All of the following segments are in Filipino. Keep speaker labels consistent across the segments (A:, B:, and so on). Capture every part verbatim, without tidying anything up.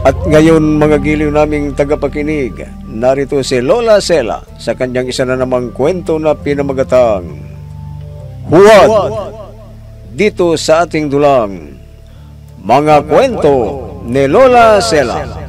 A: At ngayon mga giliw naming tagapakinig, narito si Lola Sela sa kanyang isa na namang kwento na pinamagatang Huwad! Dito sa ating dulang, Mga Kwento ni Lola Sela.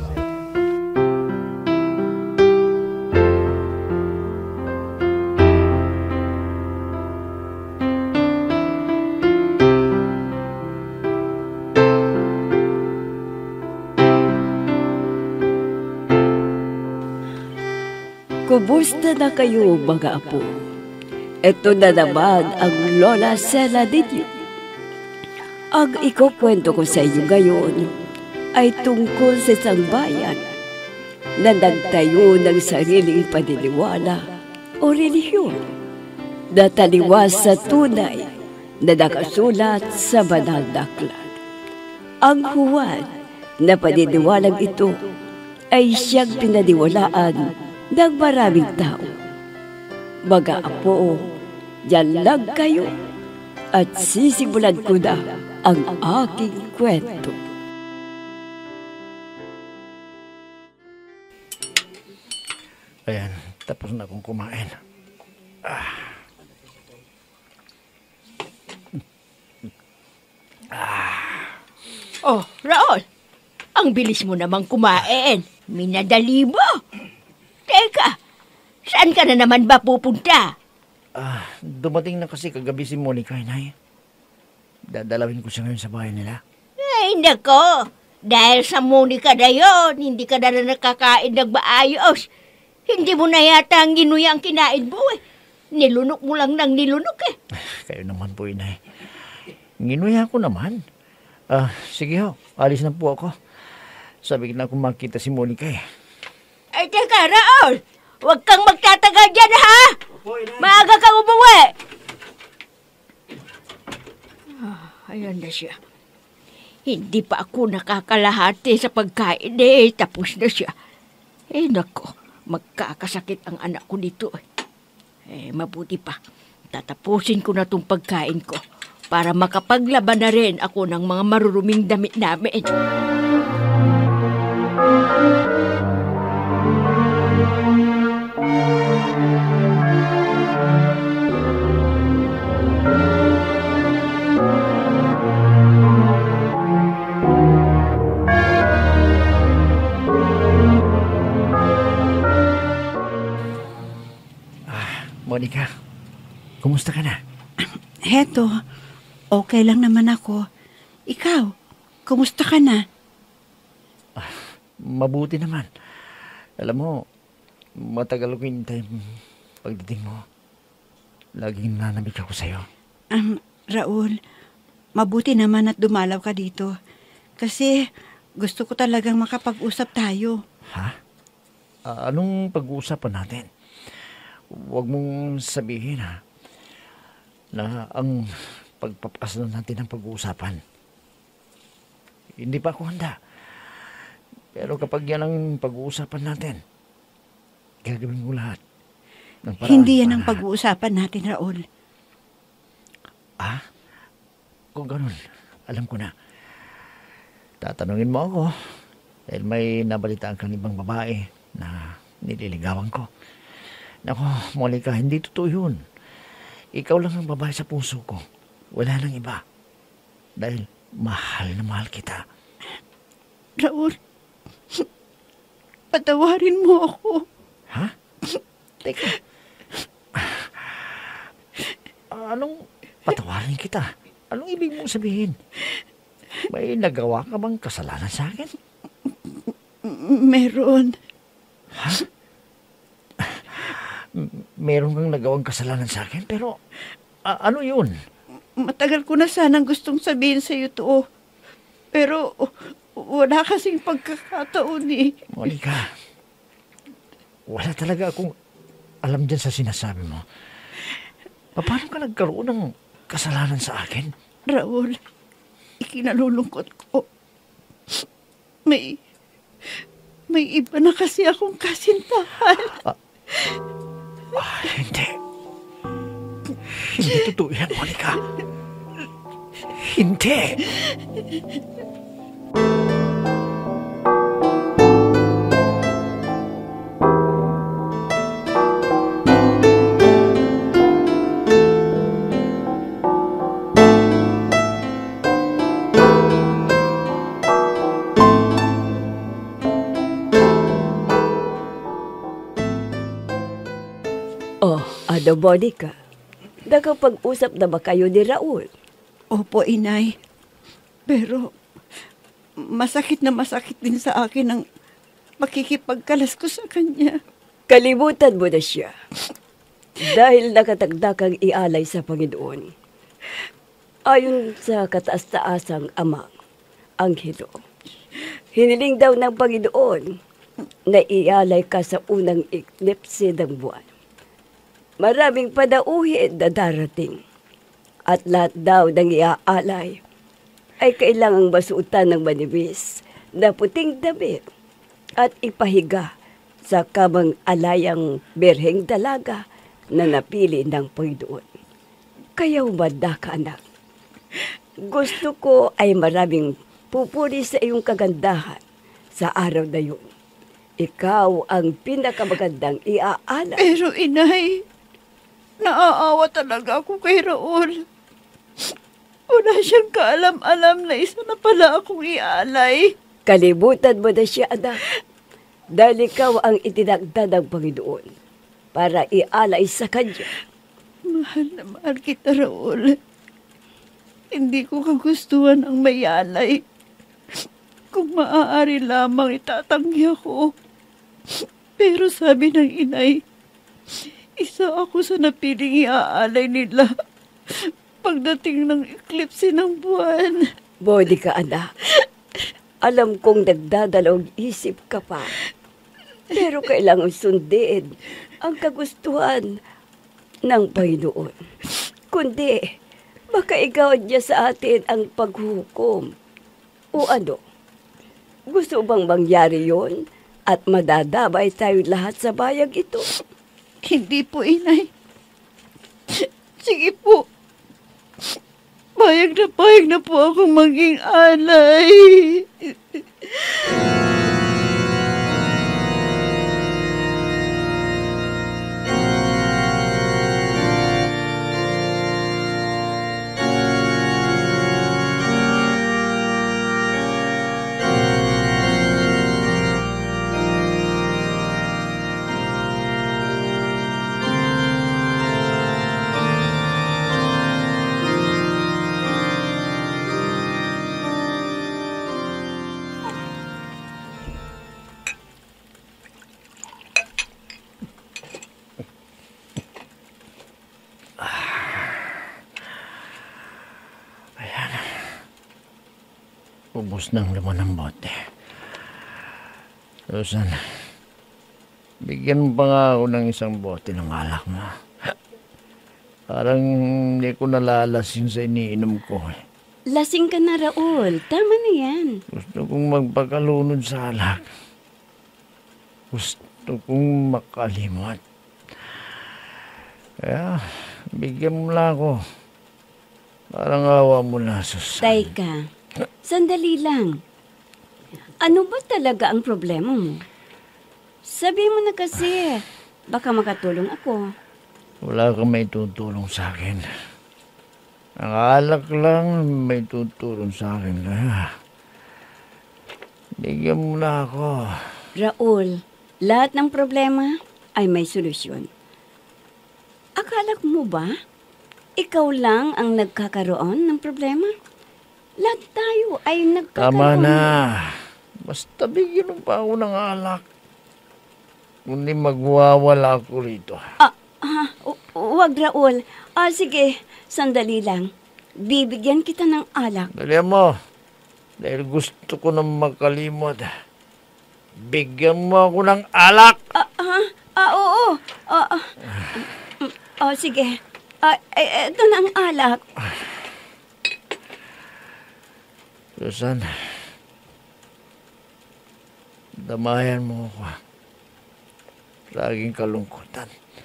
B: Kumusta na kayo mga apo? Ito na naman ang Lola Sela ninyo. Ang ikukwento ko sa inyo ngayon ay tungkol sa isang bayan na nagtayo ng sariling paniniwala o relihiyon na taliwas sa tunay na nakasulat sa banal na aklat. Ang huwad na paniniwalang ito ay siyang pinaniwalaan ng maraming tao. Mga apo, yan lang kayo at sisimulan ko na ang aking kwento.
C: Ayan, tapos na akong kumain. Ah.
D: Ah. Oh, Raul, ang bilis mo namang kumain. Minadali mo. Teka, saan ka na naman ba pupunta?
C: Ah, dumating na kasi kagabi si Monica, Inay. Dadalawin ko siya ngayon sa bahay nila.
D: Ay, nako. Dahil sa Monica na yun, hindi ka na, na nakakain ng maayos. Hindi mo na yata ang ginuya ang kinain mo eh. Nilunok mo lang ng nilunok eh.
C: Kayo naman po, Inay. Ginuya ko naman. Ah, sige ho, alis na po ako. Sabi na akong makita si Monica eh.
D: Ay, teka, Raul! Huwag kang magtatagal dyan, ha? Maaga kang umuwi! Ah, ayan na siya. Hindi pa ako nakakalahati sa pagkain eh. Tapos na siya. Eh, nako. Magkakasakit ang anak ko dito eh. Eh, mabuti pa. Tatapusin ko na itong pagkain ko para makapaglaban na rin ako ng mga maruruming damit namin.
C: Monica, kumusta ka na?
E: Heto, okay lang naman ako. Ikaw, kumusta ka na?
C: Ah, mabuti naman. Alam mo, matagal ko hintay pagdating mo. Laging nanamig ako sa'yo.
E: Um, Raul, mabuti naman at dumalaw ka dito. Kasi gusto ko talagang makapag-usap tayo.
C: Ha? Uh, anong pag-uusapan natin? Huwag mong sabihin ha, na ang pagpapakasal natin ang pag-uusapan. Hindi pa ako handa. Pero kapag yan ang pag-uusapan natin, gagawin ko lahat.
E: Hindi yan ang pag-uusapan natin, Raul.
C: Ah? Kung ganun, alam ko na. Tatanungin mo ako dahil may nabalitaan kang ibang babae na nililigawan ko. Nako, Monica, hindi totoo yun. Ikaw lang ang babae sa puso ko. Wala nang iba. Dahil mahal na mahal kita.
E: Raul, patawarin mo ako.
C: Ha? Teka. Anong patawarin kita? Anong ibig mong sabihin? May nagawa ka bang kasalanan sa akin?
E: Meron.
C: Ha? Meron kang nagawang kasalanan sa akin, pero uh, ano yun?
E: Matagal ko na sanang gustong sabihin sa iyo to. Pero uh, wala kasing pagkakataon eh.
C: Monica, wala talaga akong alam dyan sa sinasabi mo. Paano ka nagkaroon ng kasalanan sa akin?
E: Raul, ikinalulungkot ko. May, may iba na kasi akong kasintahan.
C: Ah, ah, hindi. Hindi totoo yan, Monica. Hindi.
B: Ado, Bonica, nakapag-usap na ba kayo ni Raul?
E: Opo, inay. Pero masakit na masakit din sa akin ang makikipagkalas ko sa kanya.
B: Kalimutan mo na siya. Dahil nakatagdakang ialay sa Panginoon. Ayon sa kataas-taasang amang Anghelo, hiniling daw ng Panginoon na ialay ka sa unang eklipse ng buwan. Maraming padauhin na darating at lahat daw ng iaalay ay kailangang masuotan ng manibis na puting damit at ipahiga sa kamang alayang berheng dalaga na napili ng Panginoon. Kaya umanda ka, anak. Gusto ko ay maraming pupuri sa iyong kagandahan sa araw na yun. Ikaw ang pinakamagandang iaalay.
E: Pero inay, naaawa talaga ako kay Raul. Wala siyang kaalam-alam na isa na pala akong ialay.
B: Kalimutan mo na siya, anak. Dahil ikaw ang itinagda ng Panginoon para ialay sa kanya.
E: Mahal na mahal kita, Raul. Hindi ko kagustuhan ang mayalay. Kung maaari lamang itatanggi ako. Pero sabi ng inay, isa ako sa napiling iaalay nila pagdating ng eklipse ng buwan.
B: Bonica, anak. Alam kong nagdadalawang isip ka pa. Pero kailangan sundin ang kagustuhan ng Panginoon. Kundi, baka ikaw niya sa atin ang paghukom. O ano? Gusto bang mangyari yon at madadabay tayo lahat sa bayag ito?
E: Hindi po, inay. Sige po. Payag na payag na po akong maging alay.
C: Ubus ng laman ng bote. Susan, bigyan mo pa nga ako ng isang bote ng alak mo. Parang hindi ko nalalasin sa iniinom ko.
B: Lasing ka na, Raul. Tama na yan.
C: Gusto kong magpagkalunod sa alak. Gusto kong makalimot. Kaya, bigyan mo lang ako. Parang awa mo na, Susan.
B: Teka, sandali lang. Ano ba talaga ang problema mo? Sabi mo na kasi, baka makatulong ako.
C: Wala kang may tutulong sa akin. Ang alak lang may tutulong sa akin. Kaya, bigyan mo na ako.
B: Raul, lahat ng problema ay may solusyon. Akala mo ba, ikaw lang ang nagkakaroon ng problema? Lahat tayo ay nagkakaroon.
C: Tama na. Basta bigyan mo pa ako ng alak. Kundi magwawala ako rito.
B: Ah, ah, wag, Raul. Ah, sige, sandali lang. Bibigyan kita ng alak.
C: Dali mo. Dahil gusto ko na makalimot. Bigyan mo ako ng alak.
B: Ah, ah, ah oo. Ah, ah. Oh, sige. Ah, eh, ito na ang alak.
C: Susan, damayan mo ako sa aking kalungkutan.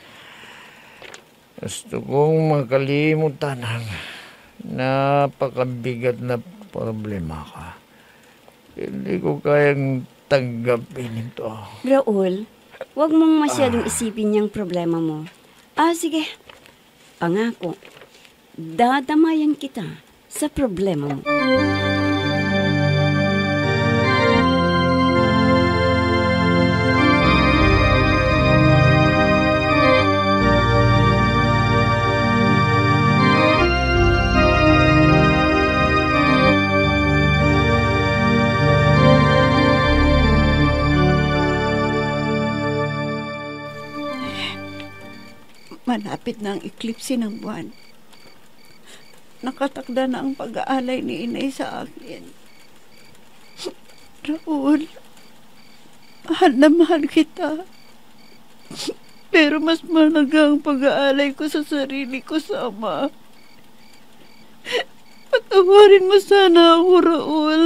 C: Gusto kong makalimutan ang napakabigat na problema ka. Hindi ko kayang tanggapin ito.
B: Raul, huwag mong masyadong isipin yung problema mo. Ah, sige. Pangako, dadamayan kita sa problema mo.
E: Malapit na ang eklipse ng buwan. Nakatakda na ang pag-aalay ni inay sa akin. Raul, mahal na mahal kita. Pero mas mahalaga ang pag-aalay ko sa sarili ko sa ama. Patawarin mo sana ako, Raul.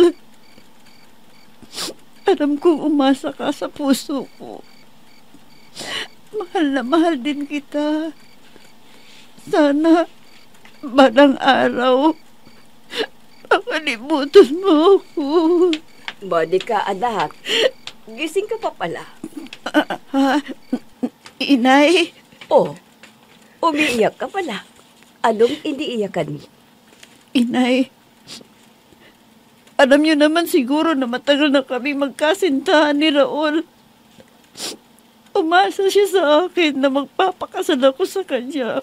E: Alam kong umasa ka sa puso ko. Mahal na mahal din kita. Sana, balang araw, makalimutan mo ako.
B: Monica, anak. Gising ka pa pala.
E: Ah, ah, inay?
B: Oh, umiiyak ka pala. Anong iniiyakan mo?
E: Inay, alam niyo naman siguro na matagal na kami magkasintahan ni Raul. Umasa siya sa akin na magpapakasal ako sa kanya.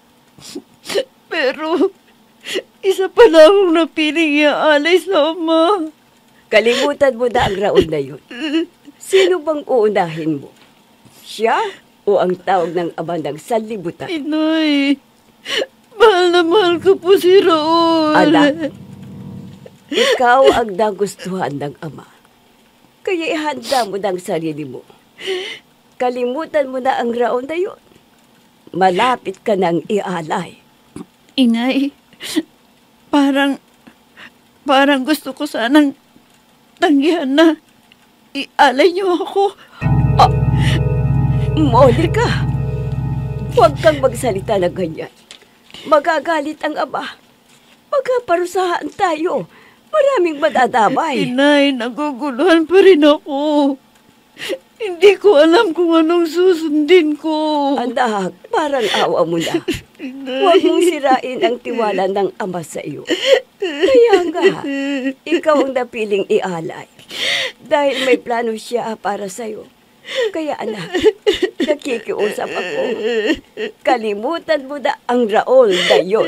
E: Pero, isa pala akong napiling iaalay sa ama.
B: Kalimutan mo na ang Raul na yun. Sino bang uunahin mo? Siya o ang tawag ng ama ng sanlibutan?
E: Inay, mahal na mahal ko po si Raul.
B: Anak, ikaw ang nagustuhan ng ama. Kaya ihanda mo ng sarili mo. Kalimutan mo na ang Raul na yun. Malapit ka nang ialay.
E: Inay, parang, parang gusto ko sanang tanggihan na ialay niyo ako.
B: Oh, Monica, huwag kang magsalita na ganyan. Magagalit ang ama. Magkaparusahan tayo. Maraming madadamay.
E: Inay, naguguluhan pa rin ako. Hindi ko alam kung anong susundin ko.
B: Anak, parang awa mo na. Huwag mong sirain ang tiwala ng ama sa iyo. Kaya nga, ikaw ang napiling ialay. Dahil may plano siya para sa iyo. Kaya anak, nakikiusap ako. Kalimutan mo na ang Raul na yun.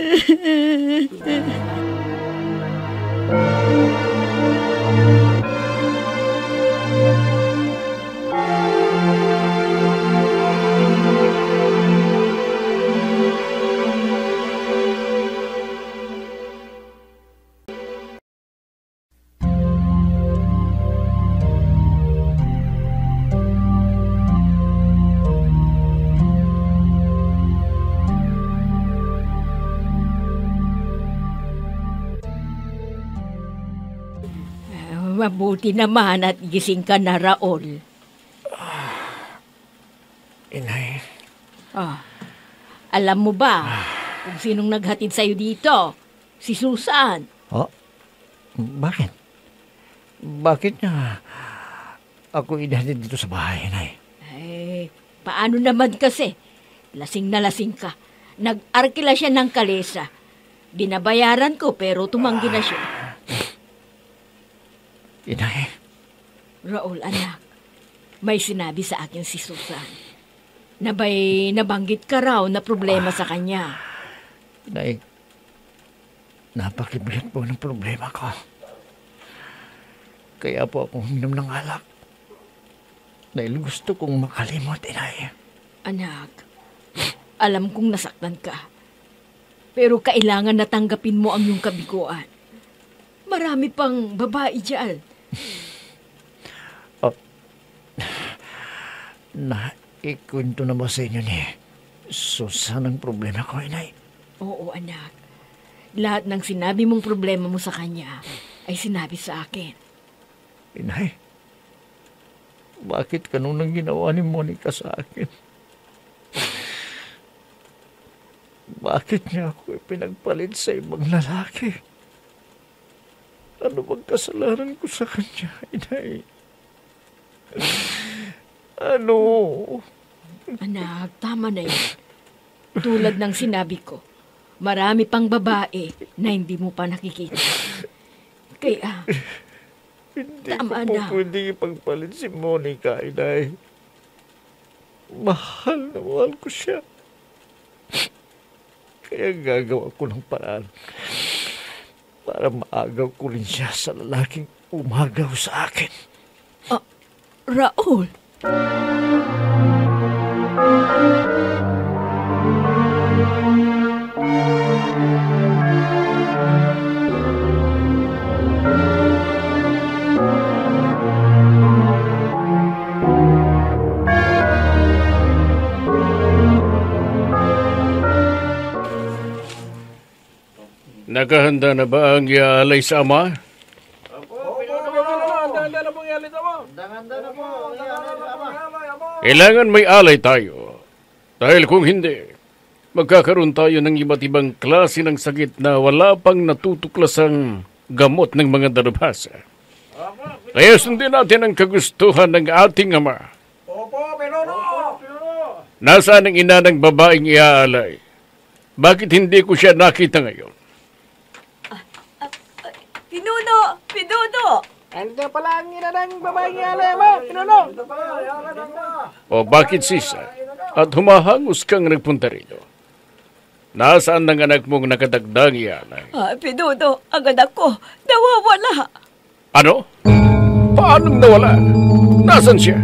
D: Mabuti naman at gising ka na, Raul.
C: Inay.
D: Ah, alam mo ba kung sinong naghatid sa'yo dito? Si Susan.
C: Oh? Bakit? Bakit niya ako idahatid dito sa bahay, Inay?
D: Eh, paano naman kasi? Lasing na lasing ka. Nag-arkila siya ng kalesa. Binabayaran ko pero tumanggi na siya.
C: Inay.
D: Raul, anak, may sinabi sa akin si Susan. Nabay nabanggit ka raw na problema sa kanya.
C: Inay, napakibigat po ng problema ko. Kaya po ako huminom ng alak. Dahil gusto kong makalimot, Inay.
D: Anak, alam kong nasaktan ka. Pero kailangan natanggapin mo ang iyong kabiguan. Marami pang babae dyan.
C: Oh, na ikwento na ba sa inyo ni Susan ang problema ko, Inay?
D: Oo, anak. Lahat ng sinabi mong problema mo sa kanya ay sinabi sa akin.
C: Inay, bakit ganun ang ginawa ni Monica sa akin? Bakit niya ako ipinagpalit sa ibang lalaki? Ano bang kasalanan ko sa kanya, Inay? Ano?
D: Anak, tama na yun. Tulad ng sinabi ko, marami pang babae na hindi mo pa nakikita. Kaya,
C: Hindi
D: tama
C: ko po
D: na.
C: pwede ipagpalit si Monica, Inay. Mahal na mahal ko siya. Kaya gagawa ko ng paraan para maagaw ko rin siya sa lalaking umagaw sa akin.
D: Ah, Raul!
F: Nakahanda na ba ang iaalay sa ama? Kailangan may alay tayo. Dahil kung hindi, magkakaroon tayo ng iba't ibang klase ng sakit na wala pang natutuklasang gamot ng mga dalubhasa. Kaya sundin natin ang kagustuhan ng ating ama. Nasaan ang ina ng babaeng iaalay? Bakit hindi ko siya nakita ngayon?
B: Pinuno! Pinuno!
C: Ando pala ang ina ng babaeng ialay mo, Pinuno.
F: O bakit sisa? At humahangos kang nagpunta rito? Nasaan ang anak mong nakadagdag ialay?
B: Ah, Pinuno, ang anak ko, nawawala.
F: Ano? Paanong nawala? Nasaan siya?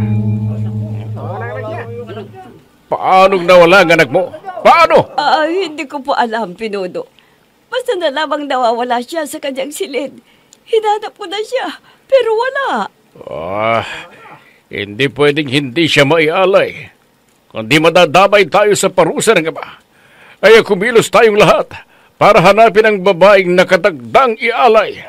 F: Paanong nawala ang anak mo? Paano?
B: Ah, hindi ko po alam, Pinuno. Basta na lamang nawawala siya sa kanyang silid. Hinanap ko na siya, pero wala.
F: Ah, hindi pwedeng hindi siya maialay. Kundi madadamay tayo sa parusa ng ama. Ay kumilos tayong lahat para hanapin ang babaeng nakatagdang ialay.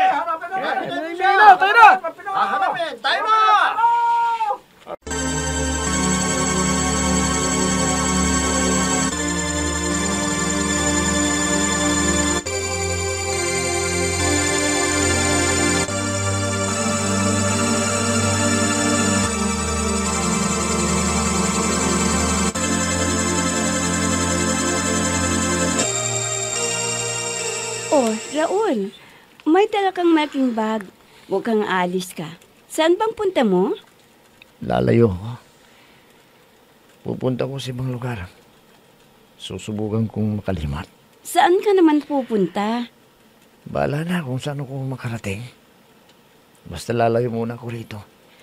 B: Oh, Raul, may dala kang malaking bag. Huwag kang aalis ka. Saan bang punta mo?
C: Lalayo ko. Pupunta ko sa ibang lugar. Susubukan kong makalimat.
B: Saan ka naman pupunta?
C: Bahala na kung saan ako makarating. Basta lalayo muna ako rito.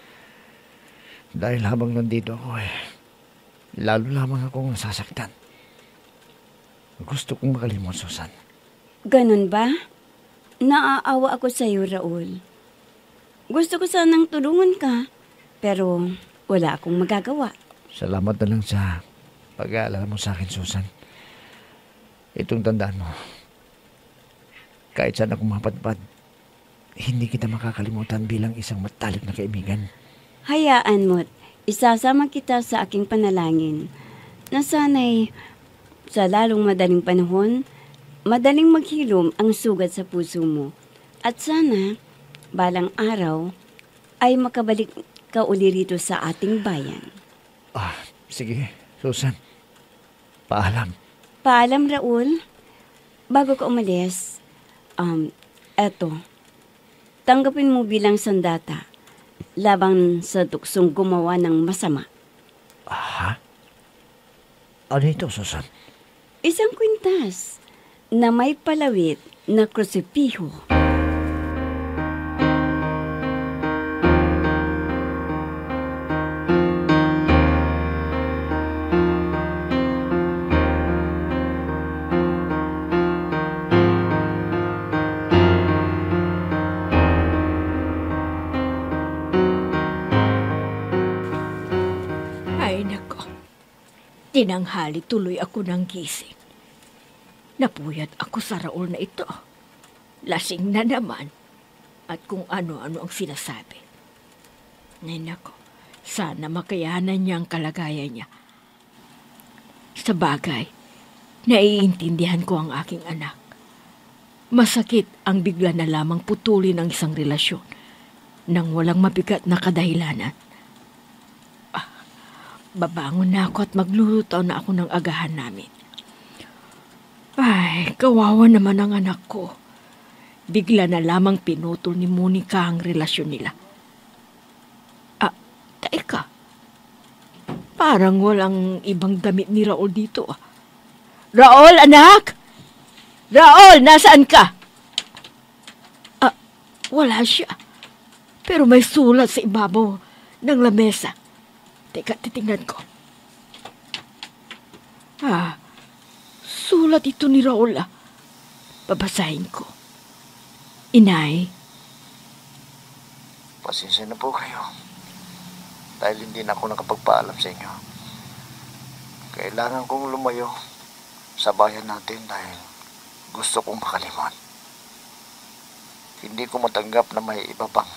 C: Dahil habang nandito ako eh, lalo lamang akong nasasaktan. Gusto kong makalimot, Susan.
B: Ganun ba? Naaawa ako sa iyo, Raul. Gusto ko sanang tulungan ka, pero wala akong magagawa.
C: Salamat na lang sa pag-aalala mo sa akin, Susan. Itong tandaan mo, kahit saan ako mapadpad, hindi kita makakalimutan bilang isang matalik na kaibigan.
B: Hayaan mo't isasama kita sa aking panalangin na sana'y sa lalong madaling panahon, madaling maghilom ang sugat sa puso mo. At sana, balang araw, ay makabalik ka uli rito sa ating bayan.
C: Ah, sige, Susan. Paalam.
B: Paalam, Raul. Bago ka umalis, um, eto, tanggapin mo bilang sandata labang sa tuksong gumawa ng masama.
C: Ah? Ano ito, Susan?
B: Isang kwintas na may palawit na krusipiho.
D: Ay, nako. Tinanghali tuloy ako ng gising. Napuyat ako sa Raul na ito. Lasing na naman. At kung ano-ano ang sinasabi. Ay, nako. Sana makayanan niya ang kalagayan niya. Sa bagay, naiintindihan ko ang aking anak. Masakit ang bigla na lamang putulin ang isang relasyon nang walang mabigat na kadahilanan. Ah, babangon na ako at magluluto na ako ng agahan namin. Ay, kawawa naman ang anak ko. Bigla na lamang pinutol ni Monica ang relasyon nila. Ah, taika. Parang walang ibang damit ni Raul dito. Ah. Raul, anak! Raul, nasaan ka? Ah, wala siya. Pero may sulat sa ibabaw ng lamesa. Teka, titingnan ko. Ah, sulat ito ni Raul. Ah. Babasahin ko. Inay.
C: Pasensya na po kayo. Dahil hindi na ako nakapagpaalam sa inyo. Kailangan kong lumayo sa bayan natin dahil gusto kong makalimot. Hindi ko matanggap na may iba pang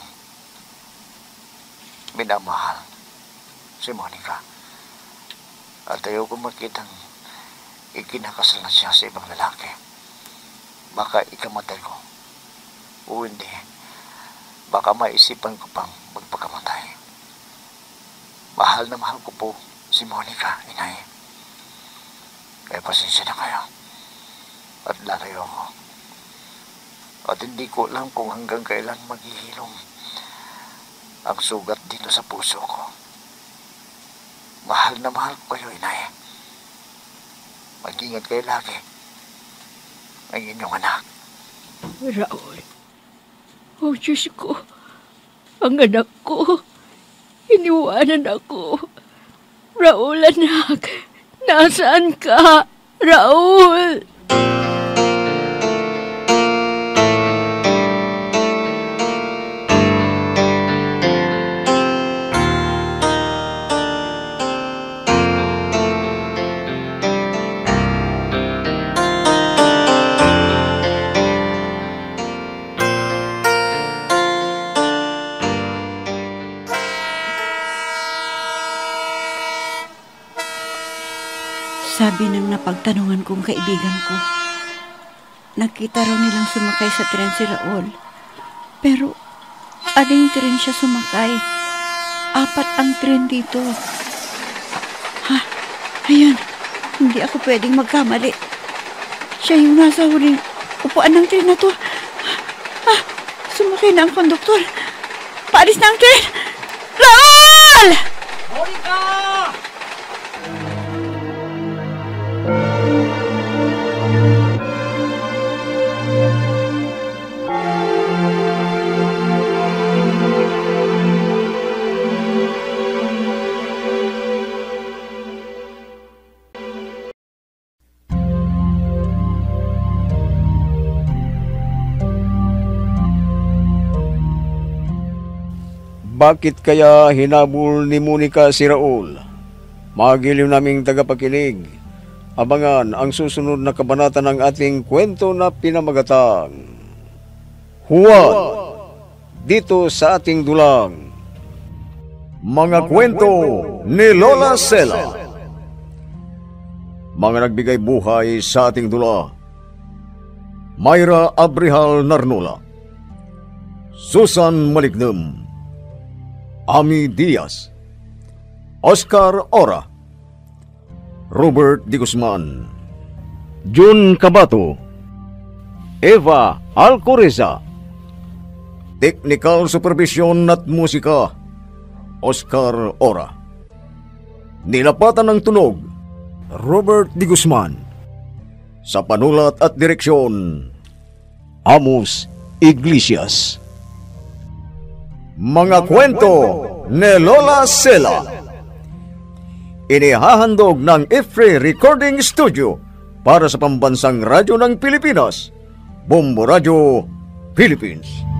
C: minamahal si Monica. At ayaw ko makitang ikinakasal na siya sa ibang lalaki. Baka ikamatay ko. O hindi, baka maisipan ko pang magpakamatay. Mahal na mahal ko po si Monica, inay. Kaya pasensya na kayo. At lalayo ko. At hindi ko alam kung hanggang kailan maghihilom ang sugat dito sa puso ko. Mahal na mahal ko kayo, inay. Mag-ingat kayo lagi. Ang inyong anak.
D: Raul. Oh, Diyos ko. Ang anak ko. Iniwanan ako. Raul, anak. Nasaan ka? Raul!
E: Sabi ng napagtanungan kong kaibigan ko, nakita raw nilang sumakay sa tren si Raul. Pero, aling tren siya sumakay? Apat ang tren dito. Ha? Ayan, hindi ako pwedeng magkamali. Siya yung nasa huling upuan ng tren na to. Ah, sumakay na ang konduktor. Paalis na ang tren! Raul!
C: Monica!
A: Bakit kaya hinabol ni Monica si Raul? Magiliw naming tagapakinig. Abangan ang susunod na kabanata ng ating kwento na pinamagatang Huwad, dito sa ating dulang. Mga kwento ni Lola Sela. Mga nagbigay buhay sa ating dula: Myra Abrihal Narnola, Susan Malignem, Ami Diaz, Oscar Ora, Robert D. Guzman, Jun Cabato, Eva Alcoreza. Technical Supervision at Musika, Oscar Ora. Nilapatan ng tunog, Robert D. Guzman. Sa panulat at direksyon, Amos Iglesias. Mga kwento ni Lola Sela. Inihahandog ng Ifre Recording Studio para sa pambansang radyo ng Pilipinas, Bombo Radio, Philippines.